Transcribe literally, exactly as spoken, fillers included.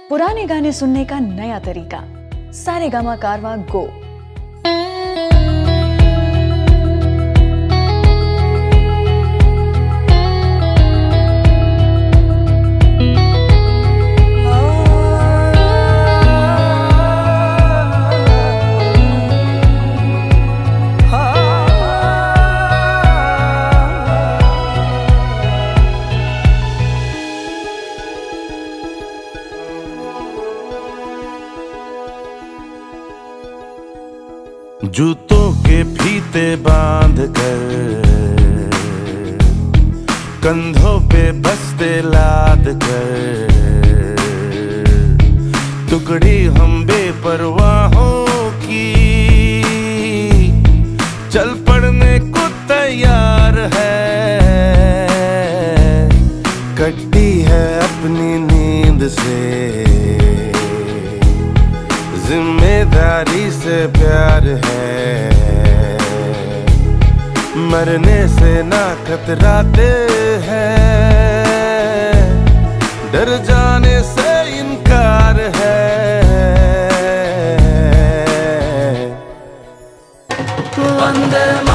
पुराने गाने सुनने का नया तरीका, सारेगामा कारवा गो। जूतों के फीते बांध कर कंधों पे बस्ते लाद कर टुकड़ी हम बेपरवाहों की चल पड़ने को तैयार है। कटी है अपनी नींद से जिम्मेदारी से प्यार है, मरने से ना कतराते हैं, डर जाने से इनकार है। वंदे